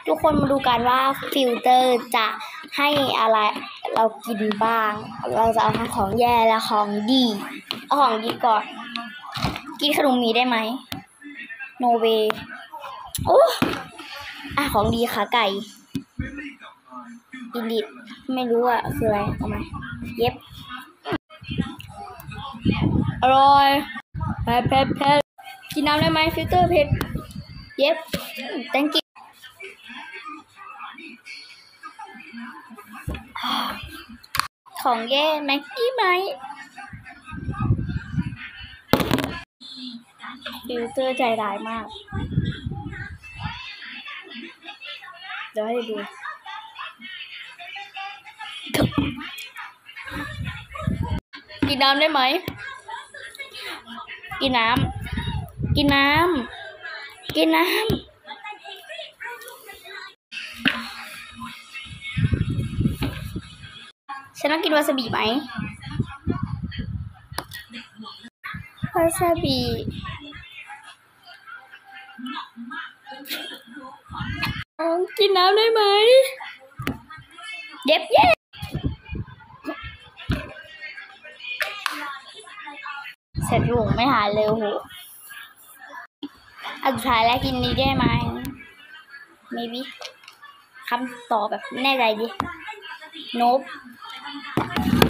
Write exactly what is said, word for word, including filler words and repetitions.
ทุกคนมาดูกันว่าฟิลเตอร์จะให้อะไรเรากินบ้างเราจะเอาทั้งของแย่และของดีเอาของดีก่อนกินขนมหมีได้ไหมโนเวโอ้อะของดีขาไก่อินดิไม่รู้อะคืออะไรเอามาเย็บอร่อยเผ็ดเผ็ดเผ็ดกินน้ำได้ไหมฟิลเตอร์เผ็ดเย็บ thank you ของแย่แม็กกี้ไหมฟิลเตอร์ใจร้ายมากเดี๋ยวให้ดูกินน้ำได้ไหมกินน้ำกินน้ำกินน้ำฉันต้องกินวาซาบิไหมวาซาบิกินน้ำได้ไหมเย็บเย็บเสร็จลุงไม่หายเลยโหอันสุดท้ายแล้วกินนี้ได้ไหม maybe คำตอบแบบแน่ใจดิ nope